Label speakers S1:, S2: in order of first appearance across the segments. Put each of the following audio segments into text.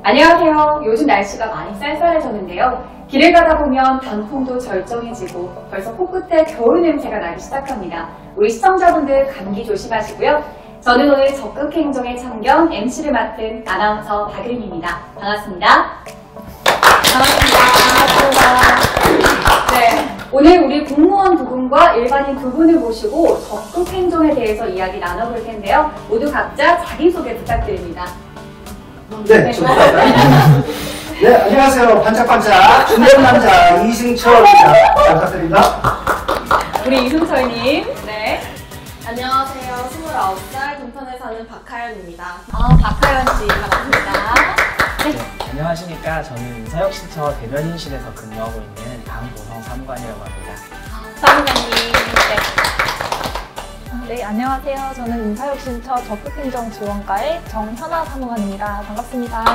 S1: 안녕하세요. 요즘 날씨가 많이 쌀쌀해졌는데요. 길을 가다 보면 단풍도 절정해지고 벌써 코끝에 겨울 냄새가 나기 시작합니다. 우리 시청자분들 감기 조심하시고요. 저는 오늘 적극행정의 참견 MC를 맡은 아나운서 박은희입니다. 반갑습니다. 네, 오늘 우리 공무원 두 분과 일반인 두 분을 모시고 적극행정에 대해서 이야기 나눠볼 텐데요. 모두 각자 자기소개 부탁드립니다.
S2: 네, 좋습니다. 네, 안녕하세요. 반짝반짝 중년 남자 이승철입니다. 잘 부탁드립니다.
S1: 우리 이승철님. 네.
S3: 안녕하세요. 29살 동탄에 사는 박하연입니다.
S1: 박하연 씨 반갑습니다.
S4: 네, 안녕하십니까. 저는 인사혁신처 대변인실에서 근무하고 있는 강보성 사무관이라고 합니다.
S1: 사무관님.
S5: 네, 안녕하세요. 저는 인사혁신처 적극행정지원과의 정현아 사무관입니다. 반갑습니다.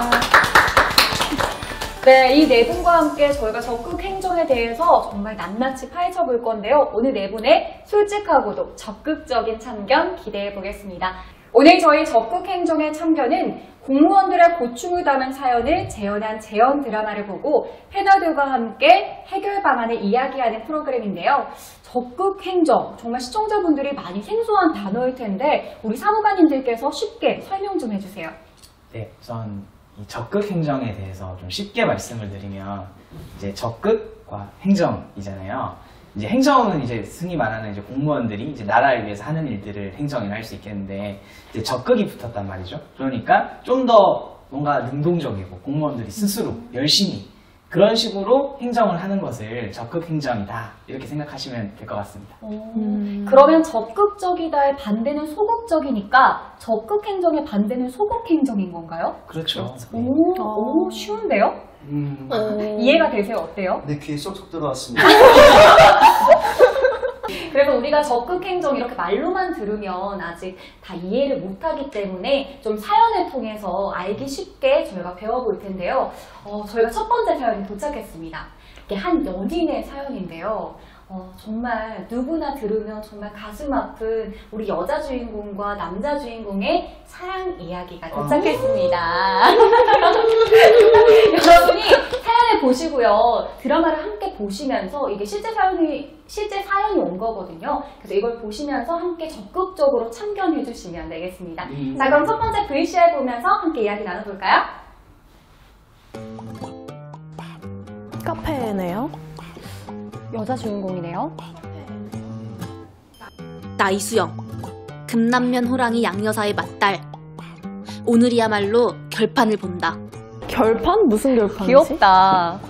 S1: 네, 이 네 분과 함께 저희가 적극행정에 대해서 정말 낱낱이 파헤쳐 볼 건데요. 오늘 네 분의 솔직하고도 적극적인 참견 기대해 보겠습니다. 오늘 저희 적극행정의 참견은 공무원들의 고충을 담은 사연을 재현한 재연 드라마를 보고 패널들과 함께 해결 방안을 이야기하는 프로그램인데요. 적극행정, 정말 시청자분들이 많이 생소한 단어일 텐데 우리 사무관님들께서 쉽게 설명 좀 해주세요.
S4: 네, 우선 이 적극 행정에 대해서 좀 쉽게 말씀을 드리면 이제 적극과 행정이잖아요. 이제 행정은 이제 흔히 말하는 이제 공무원들이 이제 나라를 위해서 하는 일들을 행정이라 할 수 있겠는데 이제 적극이 붙었단 말이죠. 그러니까 좀 더 뭔가 능동적이고 공무원들이 스스로 열심히 그런 식으로 행정을 하는 것을 적극 행정이다 이렇게 생각하시면 될 것 같습니다.
S1: 그러면 적극적이다의 반대는 소극적이니까 적극행정의 반대는 소극행정인 건가요?
S4: 그렇죠.
S1: 오, 쉬운데요? 이해가 되세요? 어때요?
S2: 내 귀에 쏙쏙 들어왔습니다.
S1: 그래서 우리가 적극행정 이렇게 말로만 들으면 아직 다 이해를 못하기 때문에 좀 사연을 통해서 알기 쉽게 저희가 배워볼 텐데요. 저희가 첫 번째 사연이 도착했습니다. 이게 한 연인의 사연인데요. 정말 누구나 들으면 정말 가슴 아픈 우리 여자 주인공과 남자 주인공의 사랑 이야기가 도착했습니다. 여러분이 사연을 보시고요. 드라마를 함께 보시면서 이게 실제 사연이 온 거거든요. 그래서 이걸 보시면서 함께 적극적으로 참견해 주시면 되겠습니다. 자, 그럼 첫 번째 VCR 보면서 함께 이야기 나눠볼까요?
S5: 카페네요.
S1: 여자 주인공이네요.
S6: 나 이수영, 금남면 호랑이 양여사의 맏딸. 오늘이야말로 결판을 본다.
S5: 결판? 무슨 결판이지?
S1: 귀엽다.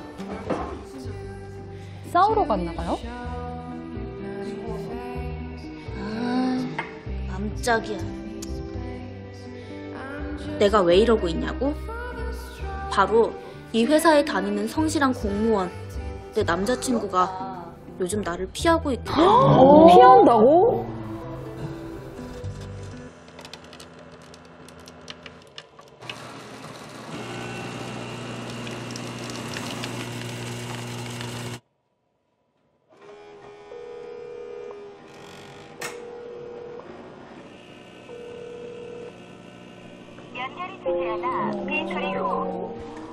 S1: 싸우러 갔나봐요?
S6: 깜짝이야. 내가 왜 이러고 있냐고? 바로 이 회사에 다니는 성실한 공무원, 내 남자친구가 요즘 나를 피하고 있거든.
S5: 피한다고?
S7: 연결이 되지 않아 비 처리 후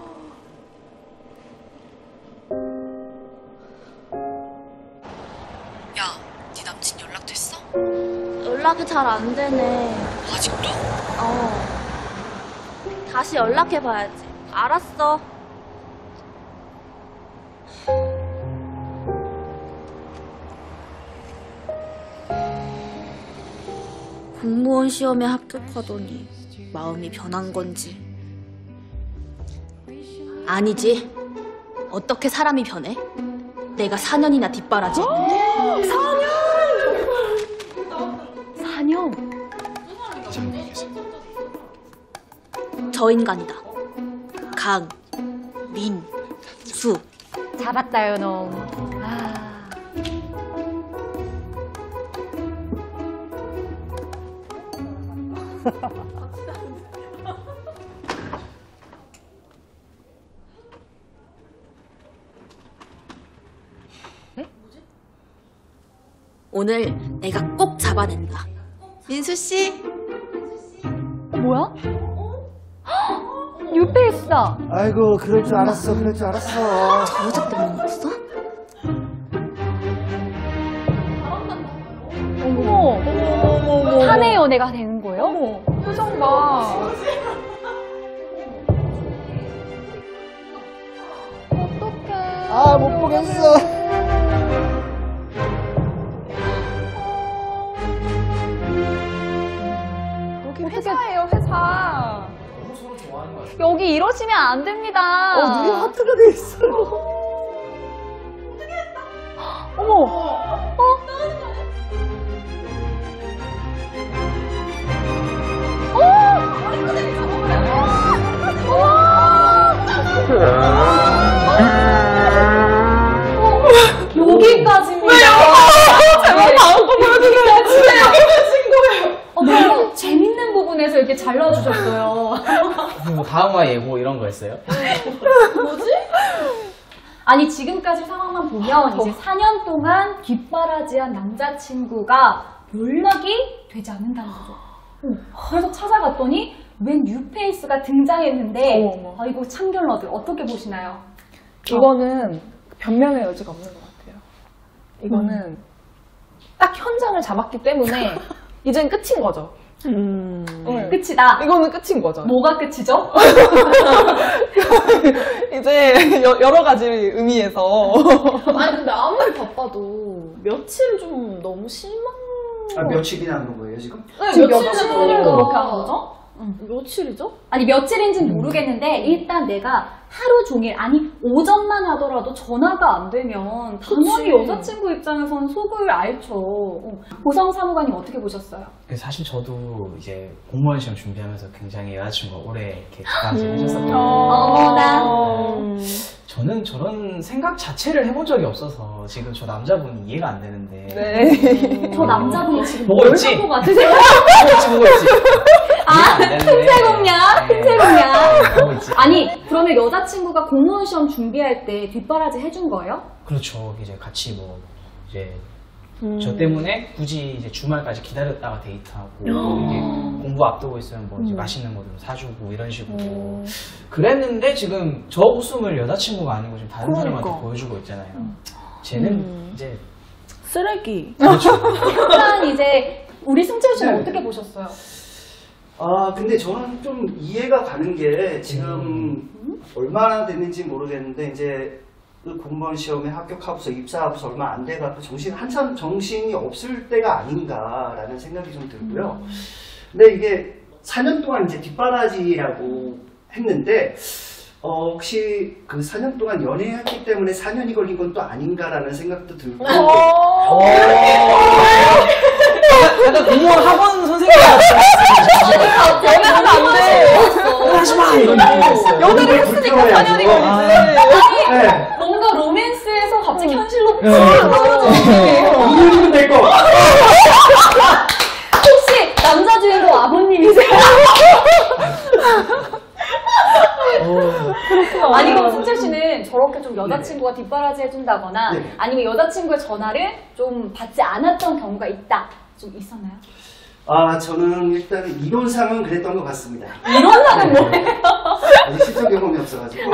S8: 야, 네 남친 연락됐어?
S6: 연락이 잘 안 되네.
S8: 아직도?
S6: 다시 연락해봐야지. 알았어. 공무원 시험에 합격하더니 마음이 변한 건지. 아니지. 어떻게 사람이 변해? 내가 4년이나 뒷바라지.
S1: 4년?
S6: 저 인간이다. 강민수.
S1: 잡았다, 요놈.
S6: 오늘 내가 꼭 잡아낸다. 민수씨.
S1: 뭐야? 뉴페이스다.
S2: 아이고, 그럴 줄 알았어. 그럴 줄 알았어.
S6: 여자 때문에 먹었어?
S1: 어머, 사내 연애가 되는 거예요?
S5: 표정 봐.
S1: 어떡해.
S2: 아, 못 보겠어.
S5: 여기 회사예요, 회사.
S4: 서로 좋아하는 것 같아요.
S1: 여기 이러시면 안 됩니다.
S2: 눈이 하트가 돼 있어.
S1: 어머. 여기까지입니다.
S5: 제발 다음 거 보여주세요.
S1: 너무 재밌는 부분에서 이렇게 잘라주셨어요.
S4: 뭐 다음화 예고 이런 거였어요?
S1: 아니 지금까지 상황만 보면 이제 4년 동안 뒷바라지한 남자친구가 연락이 되지 않는다는 거죠. 그래서 찾아갔더니 웬 뉴페이스가 등장했는데
S5: 어머.
S1: 아이고 참견러들 어떻게 보시나요?
S5: 이거는 변명의 여지가 없는 것 같아요. 이거는 딱 현장을 잡았기 때문에 이젠 끝인 거죠. 네.
S1: 끝이다.
S5: 이거는 끝인 거죠.
S1: 뭐가 끝이죠?
S5: 이제 여러 가지 의미에서
S3: 아니 근데 아무리 바빠도 며칠 좀 너무 심한
S2: 아, 며칠이나 하는 거예요, 지금?
S1: 지금
S3: 며칠이나
S1: 며칠을 그렇게 한 거죠?
S3: 며칠이죠?
S1: 아니 며칠인지는 모르겠는데 일단 내가 하루 종일 아니 오전만 하더라도 전화가 안 되면 당연히
S3: 그치.
S1: 여자친구 입장에서는 속을 앓죠. 고성 사무관님 어떻게 보셨어요?
S4: 사실 저도 이제 공무원 시험 준비하면서 굉장히 여자친구가 오래 이렇게 기간을 해줬었거든요.
S1: 어머나.
S4: 저는 저런 생각 자체를 해본 적이 없어서 지금 저 남자분이 이해가 안 되는데.
S5: 네.
S1: 저 남자분이 지금
S4: 보고
S1: 뭘
S4: 있지?
S1: 한 것 같으세요?
S4: 보고 있지.
S1: 아, 틈새 공략, 틈새 공략.
S4: 보고 있지.
S1: 아니 그러면 여자친구가 공무원 시험 준비할 때 뒷바라지 해준 거예요?
S4: 그렇죠. 이제 같이 뭐 이제 저 때문에 굳이 이제 주말까지 기다렸다가 데이트하고 이게 공부 앞두고 있으면 뭐 이제 맛있는 거 좀 사주고 이런 식으로 그랬는데 지금 저 웃음을 여자친구가 아니고 지금 다른 사람한테 보여주고 있잖아요. 쟤는 이제
S5: 쓰레기.
S4: 그렇죠.
S1: 일단 이제 우리 승철 씨는 어떻게 보셨어요?
S2: 아, 근데 저는 좀 이해가 가는 게 지금 얼마나 됐는지 모르겠는데 이제 그 공무원 시험에 합격하고서 입사하고서 얼마 안 돼갖고 한참 정신이 없을 때가 아닌가라는 생각이 좀 들고요. 근데 이게 4년 동안 이제 뒷바라지라고 했는데 혹시 그 4년 동안 연애했기 때문에 4년이 걸린 건 또 아닌가라는 생각도 들고
S4: 약간 공무원 학원 선생님 같은
S5: 연애하면 안 돼.
S4: 하지마 이런 느낌이었어요.
S5: 연애를 했으니까 4년이 걸리지.
S2: 네.
S1: 뭔가 로맨스에서 갑자기 현실로
S2: 이러면 될 거.
S1: 혹시 남자 주인공 아버님이세요? 아니 그럼 승철 씨는 저렇게 좀 여자친구가 뒷바라지 해준다거나
S2: 네.
S1: 아니면 여자친구의 전화를 좀 받지 않았던 경우가 있다. 좀 있었나요?
S2: 아, 저는 일단 이론상은 그랬던 것 같습니다.
S1: 이론상은 뭐예요?
S2: 아직 실전 경험이 없어가지고.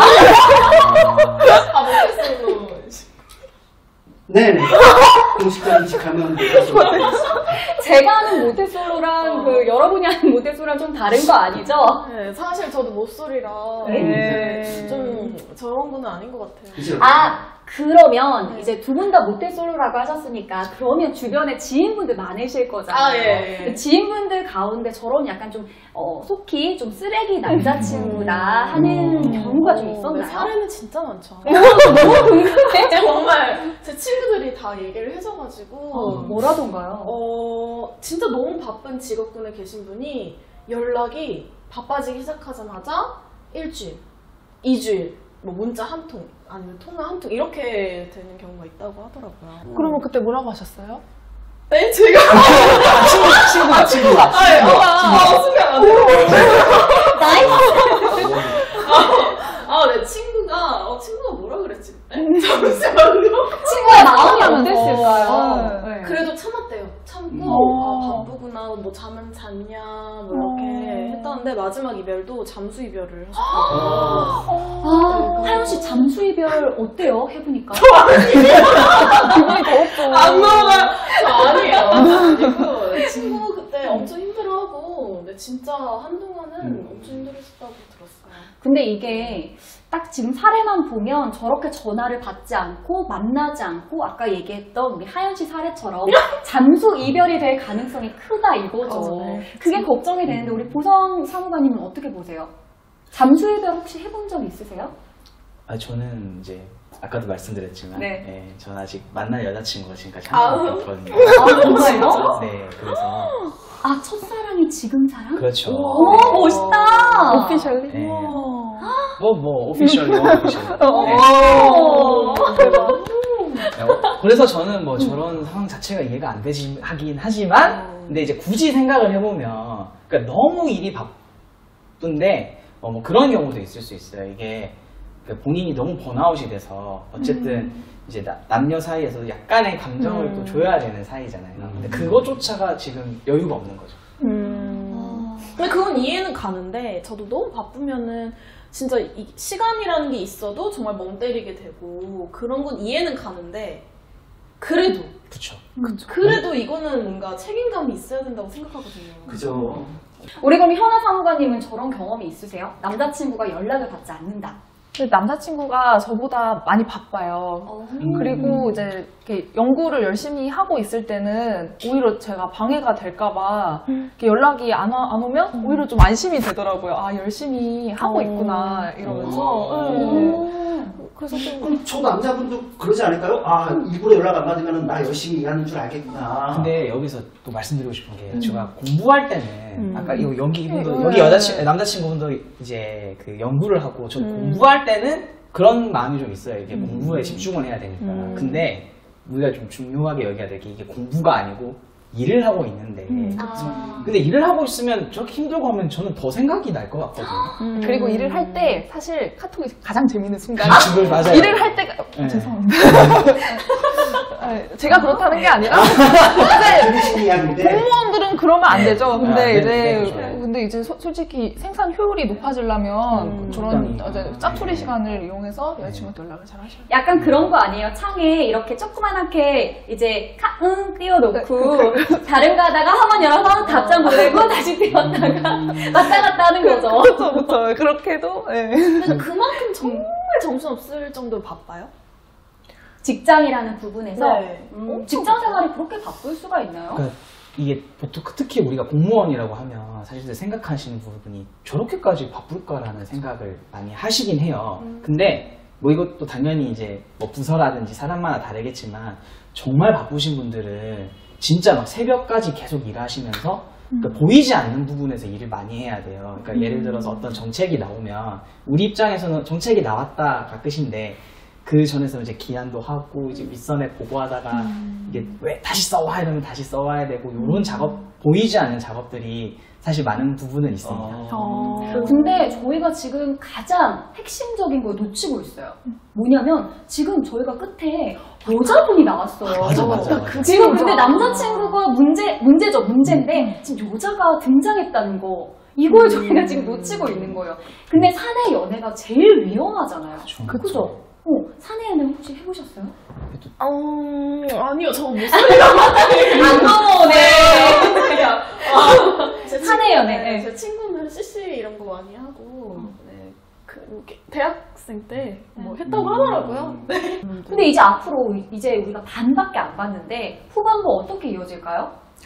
S3: 모태솔로.
S2: 네네. 공식적인 직함은
S1: 제가 하는 모태솔로랑 그 여러분이 하는 모태솔로랑 좀 다른 거 아니죠?
S3: 네, 사실 저도 모쏠이라
S2: 네.
S3: 좀 저런 거는 아닌 것 같아요.
S2: 그죠?
S1: 아 그러면 이제 두 분 다 모태솔로라고 하셨으니까 그러면 주변에 지인분들 많으실 거잖아요.
S3: 아, 예, 예.
S1: 지인분들 가운데 저런 약간 좀 속히 좀 쓰레기 남자친구다 하는 경우가 좀 있었나요?
S3: 사례는 진짜 많죠.
S1: 너무 궁금해.
S3: 정말 제 친구들이 다 얘기를 해줘가지고
S1: 뭐라던가요?
S3: 진짜 너무 바쁜 직업군에 계신 분이 연락이 바빠지기 시작하자마자 일주일, 2주일, 뭐 문자 한 통, 아니면 통화 한 통 이렇게 되는 경우가 있다고 하더라고요.
S5: 그러면 그때 뭐라고 하셨어요?
S3: 네, 제가
S4: 친구가
S3: 순간 안 돼요.
S1: 나이스.
S3: 네, 친구가 뭐라 그랬지? 잠시만요.
S1: 친구의 마음이 어땠을까요?
S5: 네.
S3: 그래도 참았대요. 참고 바쁘구나 만나고 뭐 잠은 잤냐 뭐 이렇게 했다는데 마지막 이별도 잠수 이별을 하셨거든요.
S1: 하연 씨 잠수 이별 어때요? 해보니까.
S5: 기분이 더웠죠.
S3: 안 넘어가요. 아니에요. 아니고 친구 그때 엄청 힘들어하고 근데 진짜 한동안은 엄청 힘들었다고 들었어요.
S1: 근데 이게 딱 지금 사례만 보면 저렇게 전화를 받지 않고 만나지 않고 아까 얘기했던 우리 하연 씨 사례처럼 잠수 이별이 될 가능성이 크다 이거죠. 그게 걱정이 되는데 우리 보성 사무관님은 어떻게 보세요? 잠수 이별 혹시 해본 적 있으세요?
S4: 저는 이제 아까도 말씀드렸지만,
S1: 네.
S4: 네, 저는 아직 만날 여자친구가 지금까지 한 번도 없거든요.
S1: 정말요?
S4: 네, 그래서
S1: 첫사랑이 지금 사랑?
S4: 그렇죠.
S1: 오, 멋있다!
S5: 오피셜리?
S4: 네. 오피셜리. 그래서 저는 뭐 저런 상황 자체가 이해가 안 되지 하긴 하지만, 근데 이제 굳이 생각을 해보면, 그러니까 너무 일이 바쁜데, 뭐 그런 경우도 있을 수 있어요. 이게 본인이 너무 번아웃이 돼서 어쨌든 이제 남녀 사이에서 약간의 감정을 또 줘야 되는 사이잖아요. 근데 그거조차가 지금 여유가 없는 거죠.
S3: 근데 그건 이해는 가는데 저도 너무 바쁘면은 진짜 이 시간이라는 게 있어도 정말 멍 때리게 되고 그런 건 이해는 가는데 그래도
S4: 그쵸.
S3: 그래도 이거는 뭔가 책임감이 있어야 된다고 생각하거든요.
S2: 그죠.
S1: 우리 그럼 현아 사무관님은 저런 경험이 있으세요? 남자친구가 연락을 받지 않는다.
S5: 근데 남자친구가 저보다 많이 바빠요. 그리고 이제 이렇게 연구를 열심히 하고 있을 때는 오히려 제가 방해가 될까봐 이렇게 연락이 안 오면 오히려 좀 안심이 되더라고요. 아, 열심히 하고 있구나, 이러면서. 네. 그래서 좀.
S2: 그럼 저 남자분도 그러지 않을까요? 일부러 연락 안 받으면 나 열심히 일하는 줄 알겠구나.
S4: 근데 여기서 또 말씀드리고 싶은 게 제가 공부할 때는 아까 여기 이분도 여기 남자친구분도 이제 그 연구를 하고 저 공부할 때는 그런 마음이 좀 있어요. 이게 공부에 집중을 해야 되니까. 근데 우리가 좀 중요하게 여겨야 될 게 이게 공부가 아니고 일을 하고 있는데 근데 일을 하고 있으면 저렇게 힘들고 하면 저는 더 생각이 날 것 같거든요.
S5: 그리고 일을 할 때 사실 카톡이 가장 재밌는 순간.
S4: 맞아요.
S5: 일을 할 때가.
S4: 네.
S5: 죄송합니다. 제가 그렇다는 게 아니라.
S2: 재밌는 이야기인데.
S5: 공무원들은 그러면 안 되죠. 근데
S4: 네,
S5: 근데 이제 솔직히 생산 효율이 높아지려면 저런 이제 짜투리 시간을 이용해서 여자친구한테 연락을 잘 하셔야 돼요.
S1: 약간 그런 거 아니에요? 창에 이렇게 조그만하게 이제 띄워놓고 다른 거 하다가 한번 열어서 답장 보내고 다시 띄웠다가 왔다 갔다 하는 거죠.
S5: 그렇죠. 그렇게도. 네.
S3: 근데 그만큼 정말 정신없을 정도로 바빠요?
S1: 직장이라는 부분에서
S3: 네.
S1: 직장 생활이 그렇게 바쁠 수가 있나요?
S4: 그러니까 이게 보통 특히 우리가 공무원이라고 하면 사실 생각하시는 부분이 저렇게까지 바쁠까라는 생각을 많이 하시긴 해요. 근데 뭐 이것도 당연히 이제 뭐 부서라든지 사람마다 다르겠지만 정말 바쁘신 분들은 진짜 막 새벽까지 계속 일하시면서 그러니까 보이지 않는 부분에서 일을 많이 해야 돼요. 그러니까 예를 들어서 어떤 정책이 나오면 우리 입장에서는 정책이 나왔다가 끝인데 그 전에서 이제 기한도 하고 이제 윗선에 보고하다가 이게 왜 다시 써와 이러면 다시 써와야 되고 이런 작업 보이지 않는 작업들이 사실 많은 부분은 있습니다.
S1: 근데 저희가 지금 가장 핵심적인 걸 놓치고 있어요. 뭐냐면 지금 저희가 끝에 여자분이 나왔어요.
S4: 맞아.
S1: 지금 근데 남자친구가 문제인데 지금 여자가 등장했다는 거. 이걸 저희가 지금 놓치고 있는 거예요. 근데 사내 연애가 제일 위험하잖아요. 그죠? 사내 연애 혹시 해보셨어요?
S3: 아니요, 저 무슨
S1: 안 넘어오네. 사내 연애.
S3: 네, 제 친구는 CC 이런 거 많이 하고 대학생 때 뭐 했다고 하더라고요.
S1: 근데 이제 앞으로 이제 우리가 반밖에 안 봤는데 후반부 어떻게 이어질까요?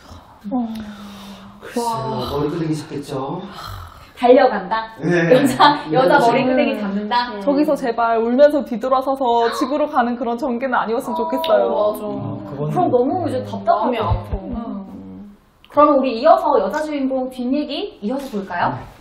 S2: 글쎄요, 머리끄댕이 잡겠죠.
S1: 달려간다.
S2: 네.
S1: 여자 머리끄댕이 잡는다.
S5: 저기서 제발 울면서 뒤돌아서서 집으로 가는 그런 전개는 아니었으면 좋겠어요.
S3: 맞아.
S1: 그럼 너무 이제 답답하면
S3: 마음이 아파.
S1: 그러면 우리 이어서 여자 주인공 뒷얘기 이어서 볼까요?